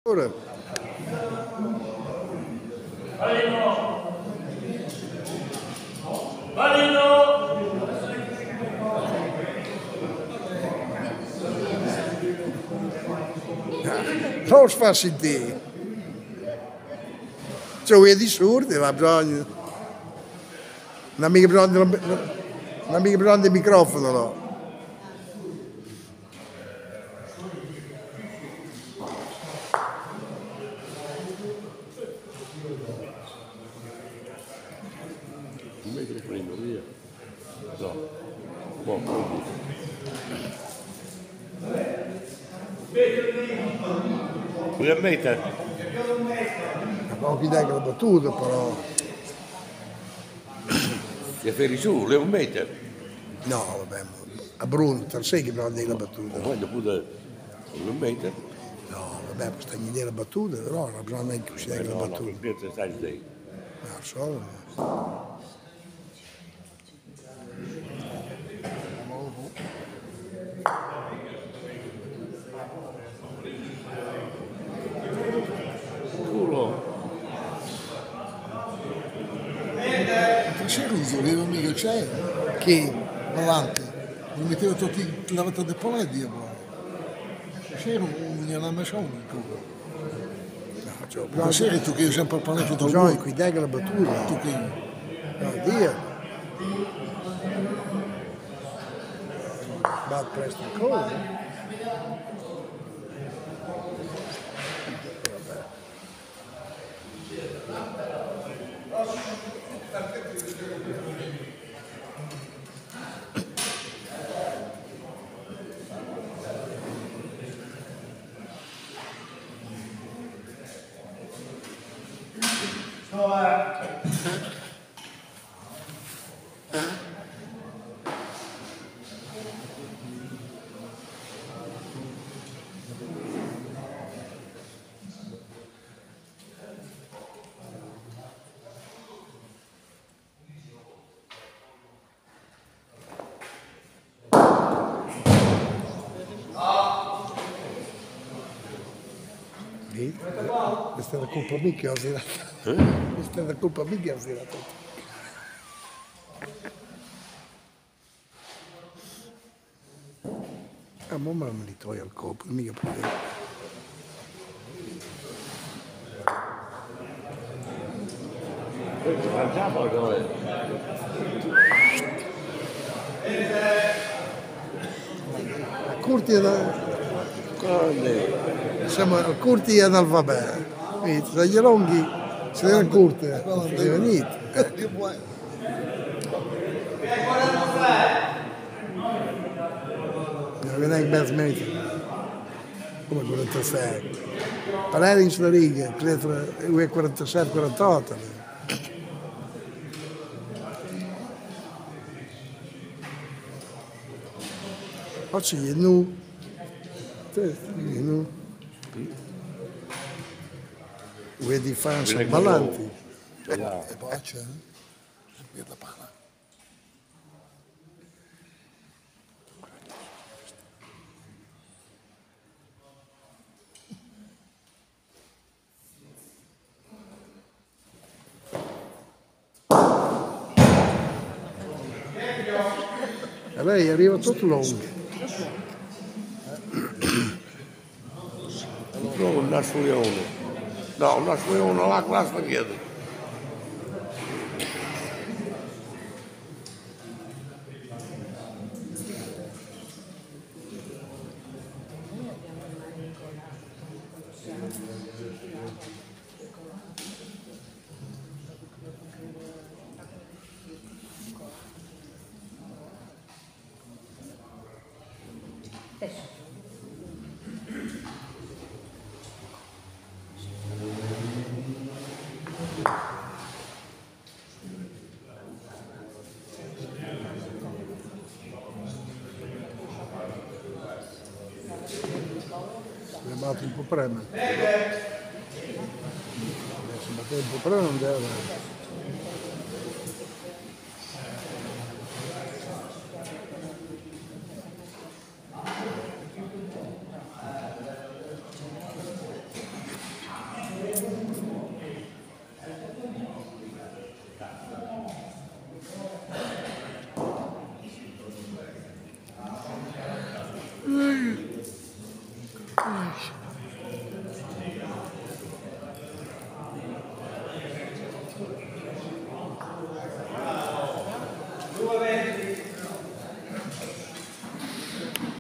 Ora. Non si fa sentire. C'è di sordi, ma bisogna. Non ha mica bisogno di microfono, no. Un metro prima, via. No. Buon. Vuoi ammettere? Pochi dai che l'ho battuto, però. Ti ferri su, le un metro. No, vabbè, a Bruno, te lo sai che non l'ha battuta. Quando pure un metro? No, vabbè, questa gli la battuta, però non bisogna neanche uscire che l'ha battuta. No, che stai lì? No, solo. C'è l'uso, che non mica c'è. Chi? Avanti. Mi metteva tutti la volta del poledi poi. C'era una mescia unica. Ma c'eri tu che io sempre parlato da Bisogna qui dai che l'ha battuta. Tu che No, Dio. Va presto cosa. Questa è la colpa mia che ho girato. Questa è la colpa mia che ho girato. Ah, mamma me li toglie al colpo, mica problema. La curti è da... Siamo al curti e analfabeto. Se gli lunghi, se le curte, non deve niente. Non viene ben smesso. Come 46. Parlare in sulla riga, credo 47, 48. Oggi è nu. Nu. Vedi fanno ballanti. E poi c'è per la palla. E lei arriva tutto lungo. No, un nasciuione. No, un nasciuione là con la spaghetti. Mi batto un po' prima. Se batte un po' prima non deve. Ai.